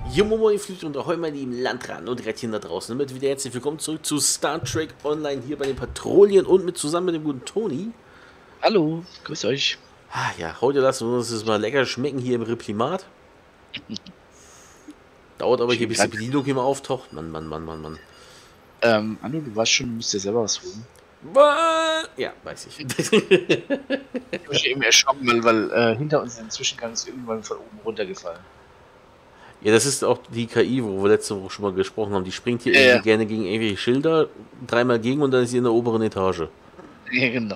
Jo, Momo, ihr fliegt und ahoi, meine lieben Landratten und Rädchen da draußen. Damit wieder herzlich willkommen zurück zu Star Trek Online hier bei den Patrouillen und zusammen mit dem guten Toni. Hallo, grüß euch. Ah, ja, heute lassen wir uns das mal lecker schmecken hier im Reprimat. Dauert aber hier, bis die Bedienung hier mal auftaucht. Mann. Anu, du weißt schon, du musst dir selber was holen. Ja, weiß ich. Ich habe mich eben erschrocken, weil hinter uns im Zwischengang ist irgendwann von oben runtergefallen. Ja, das ist auch die KI, wo wir letzte Woche schon mal gesprochen haben. Die springt hier irgendwie gerne gegen irgendwelche Schilder, dreimal gegen und dann ist sie in der oberen Etage. Ja, genau.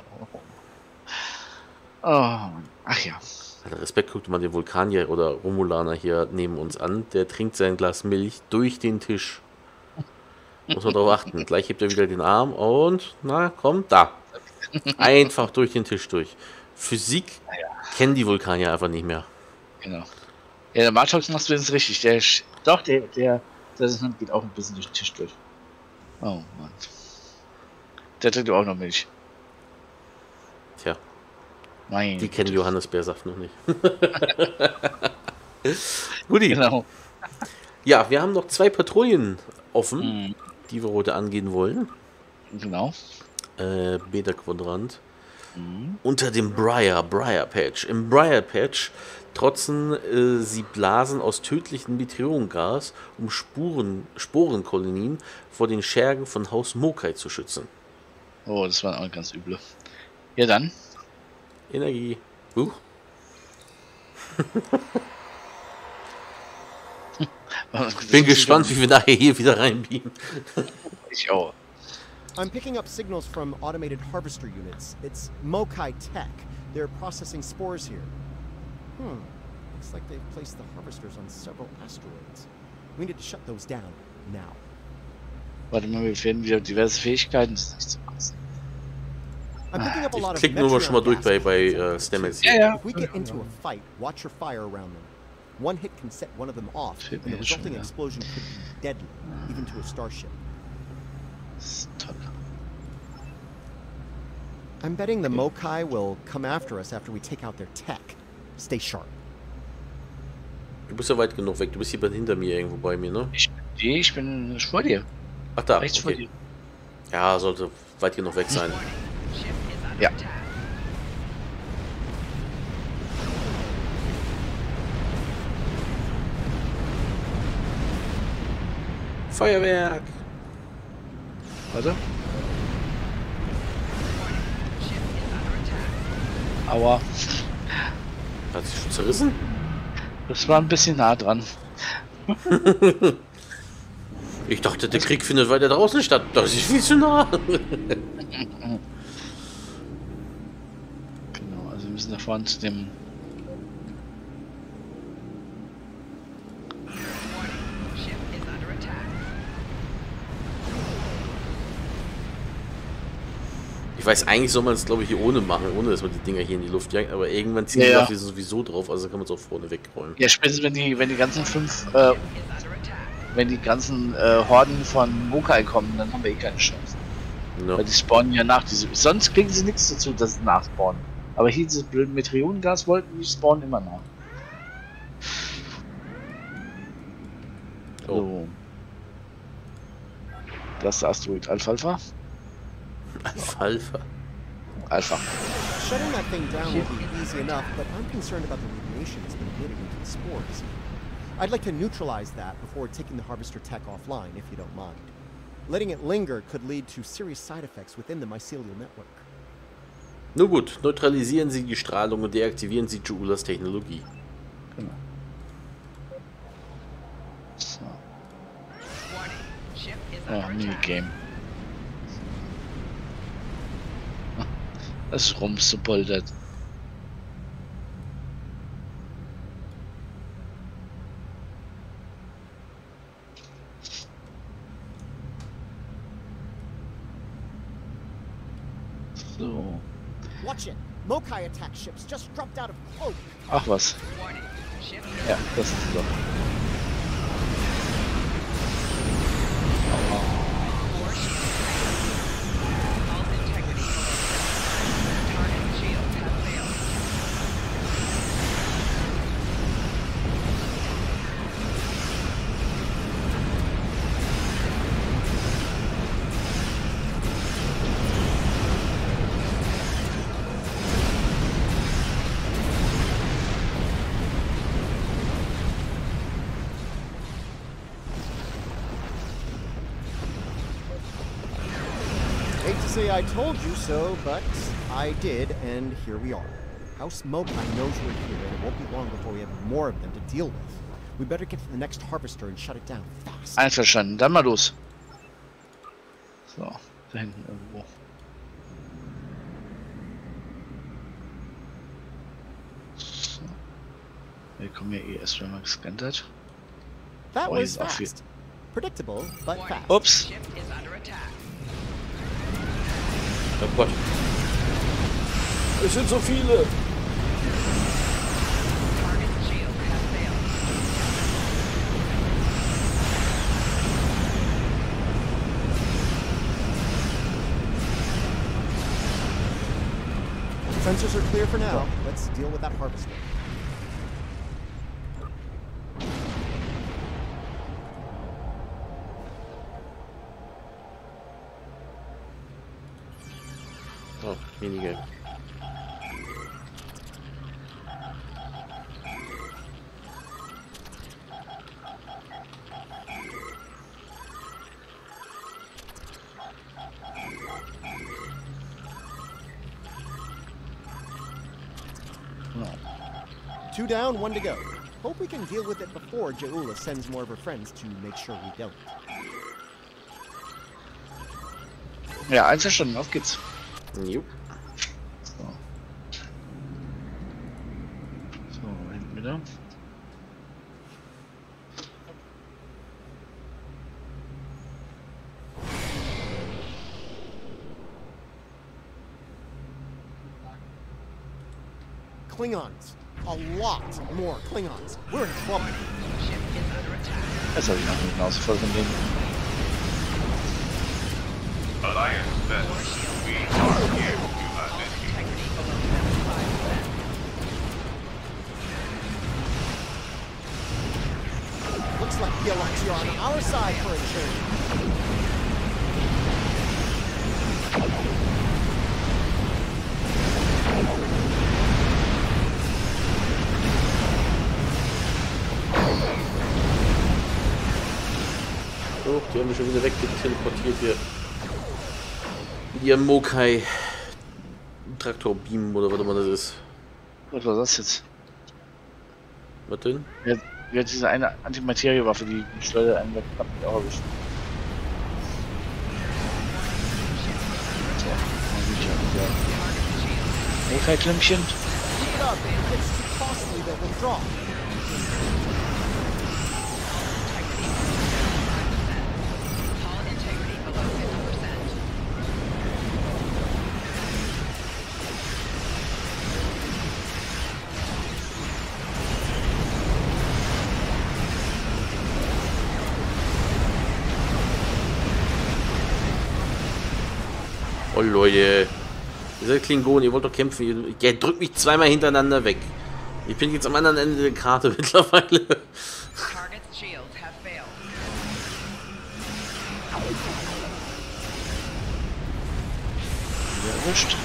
Oh, ach ja. Also Respekt, guckt mal den Vulkanier oder Romulaner hier neben uns an. Der trinkt sein Glas Milch durch den Tisch. Muss man darauf achten. Gleich hebt er wieder den Arm und, na komm, da. Einfach durch den Tisch durch. Physik kennen die Vulkanier einfach nicht mehr. Genau. Ja, der Martox macht es richtig. Der geht auch ein bisschen durch den Tisch durch. Oh Mann. Der trinkt auch noch Milch. Tja. Mein die kennen Johannisbeersaft noch nicht. Guti. Genau. Ja, wir haben noch 2 Patrouillen offen, die wir heute angehen wollen. Genau. Beta-Quadrant. Unter dem Briar Patch. Im Briar Patch trotzen sie Blasen aus tödlichem Meteorengas, um Sporenkolonien vor den Schergen von Haus Mokai zu schützen. Oh, das war auch ganz üble. Ja dann. Energie. Bin gespannt, wie wir nachher hier wieder reinbeamen. Ich auch. I'm picking up signals from automated harvester units. It's Mokai Tech. They're processing spores here. Looks like they've placed the harvesters on several asteroids. We need to shut those down now. Warte mal, wir finden wieder diverse Fähigkeiten. Das ist nicht so krass. Ich klick nur mal schon mal durch bei Stamets hier. Ja. If we get into a fight, watch your fire around them. One hit can set one of them off, and the resulting explosion could be deadly, even to a starship. Das ist toll. I'm betting the Mokai will come after us after we take out their tech. Stay sharp. Du bist ja weit genug weg. Du bist hier hinter mir irgendwo bei mir, ne? Ich bin vor dir. Ach da, rechts vor dir. Ja, sollte weit genug weg sein. Ja. Feuerwerk! Warte. Aua. Hat sich schon zerrissen? Das war ein bisschen nah dran. Ich dachte, der Krieg findet weiter draußen statt. Das ist viel zu nah. Genau, also wir müssen da vorne zu dem... Ich weiß, eigentlich soll man es, glaube ich, hier ohne machen, ohne dass man die Dinger hier in die Luft jagt, aber irgendwann ziehen die Leute sowieso drauf, also kann man es auch vorne wegrollen. Ja, spätestens wenn die ganzen Horden von Mokai kommen, dann haben wir eh keine Chance. No. Weil die spawnen ja nach. Sonst kriegen sie nichts dazu, dass sie nachspawnen. Aber hier dieses blöde Meteorengas wollten die spawnen immer nach. Oh. So. Das ist der Asteroid Alpha. Alpha. Shutting that thing down will be easy enough, but I'm concerned about the radiation that's been emitted into the spores. I'd like to neutralize that before taking the harvester tech offline, if you don't mind. Letting it linger could lead to serious side effects within the mycelial network. Nun gut, neutralisieren Sie die Strahlung und deaktivieren Sie Juulas Technologie. Genau. So. Ja, Minigame. Das ist rumsupoltert. So. Watch it. Mokai attack ships just dropped out of cloak. Ach was. Ja, das ist es doch. hate to say I told you so, but I did, and here we are. House Mokai knows we're here, and it won't be long before we have more of them to deal with. We better get to the next harvester and shut it down fast. Einverstanden, dann mal los. So, da hinten irgendwo. So. Wir kommen ja eh erst, wenn man gescannt hat. That Oh, was he's off fast. Predictable, but fast. Ups. Oh Gott. Es sind so viele. Sensors are clear for now. Let's deal with that harvester. Oh, Minigame. Two down, one to go. Hope we can deal with it before Jaula sends more of her friends to make sure we don't. Ja, einverstanden, auf geht's. Jupp. So. So, hinten wieder. Klingons. A lot more Klingons. We're in trouble. Jetzt habe ich noch eine Nase voll von denen. Alliance vessel. We are here to assist you. Looks like the Alliance are on our side for a change. Oh, die haben mich schon wieder weggeteleportiert hier. Mit ihrem Mokai Traktorbeam oder was immer das ist. Was war das jetzt? Was denn? Wie hat diese eine Antimateriewaffe, die Schleuder einen knapp mit auch erwischt? So, mal wieder. Mokai-Klemmchen. Keep it up. If it's too costly, they'll withdraw. Oh Leute. Ihr seid Klingonen, ihr wollt doch kämpfen. Ihr drückt mich zweimal hintereinander weg. Ich bin jetzt am anderen Ende der Karte mittlerweile. Erwischt.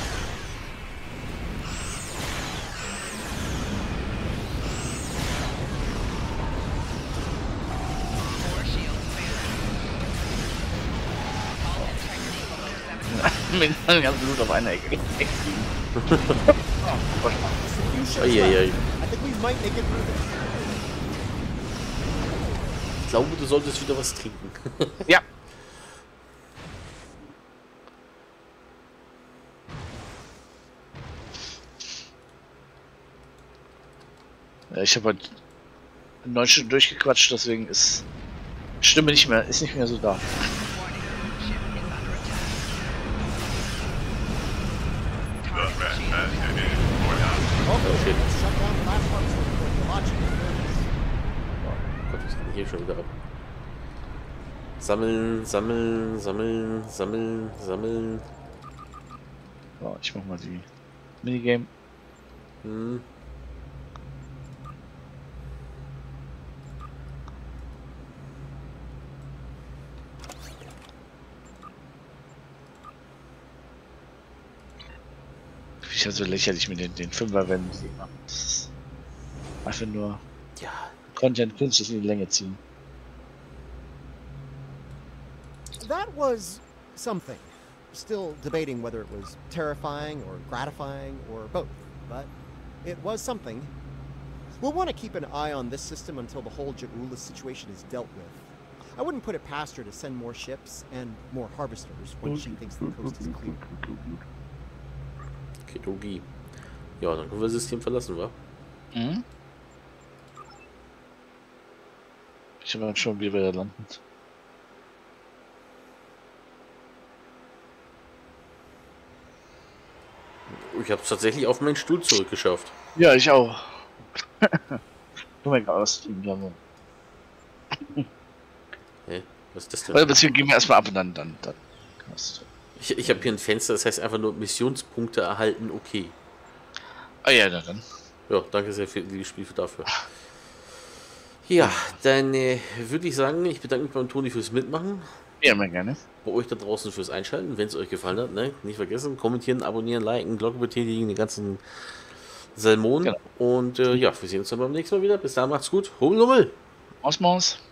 Mit einem ganzen Blut auf einer Ecke. Eieiei. I think we might make it through this. Ich glaube, du solltest wieder was trinken. Ja. Ja, ich habe halt 9 Stunden durchgequatscht, deswegen ist Stimme nicht mehr so da. The Red Bastard is for now. Okay, shit. let's shut down the last harvester before the logic is. Oh Gott, was geht denn hier schon wieder ab? Sammeln, sammeln, sammeln, sammeln, sammeln. So, ich mach mal die Minigame. Hm. Ich halt so lächerlich mit den Fünferwänden. Das ist einfach nur Ja, Content künstlich in die Länge ziehen. That was something. Still debating whether it was terrifying or gratifying or both, but it was something. We'll want to keep an eye on this system until the whole Ja'ula situation is dealt with. I wouldn't put it past her to send more ships and more harvesters when she thinks the coast is clear. Kidogi. Ja, dann können wir das System verlassen, wa? Mhm. Ich habe schon, wie wir da landen. Ich habe es tatsächlich auf meinen Stuhl zurückgeschafft. Ja, ich auch. Guck mal aus, die Blamung. Hä? Was ist das denn? Oder beziehungsweise gehen wir erstmal ab und dann. Ich habe hier ein Fenster, das heißt einfach nur Missionspunkte erhalten, okay. Ah ja, na dann. Ja, danke sehr für die Spiel dafür. Ja, dann würde ich sagen, ich bedanke mich beim Toni fürs Mitmachen. Ja, mal gerne. Bei euch da draußen fürs Einschalten, wenn es euch gefallen hat, ne? Nicht vergessen, kommentieren, abonnieren, liken, Glocke betätigen, den ganzen Salmon. Genau. Und ja, wir sehen uns dann beim nächsten Mal wieder. Bis dahin macht's gut. Hummel, Hummel! Osmos.